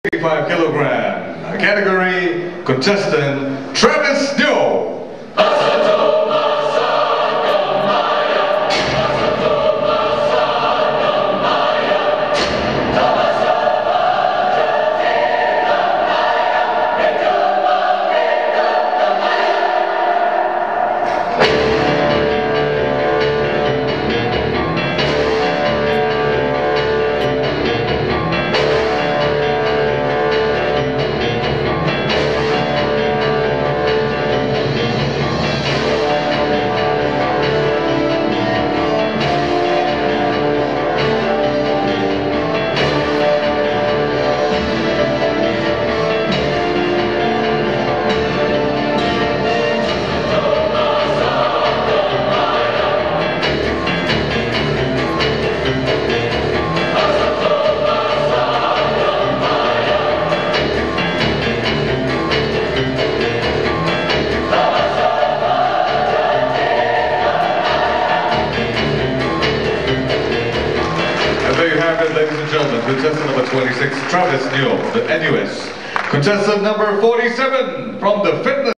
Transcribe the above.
85 kilogram category contestant Travis Newell. There you have it, ladies and gentlemen, contestant number 26, Travis Newell, the NUS. Contestant number 47 from the fitness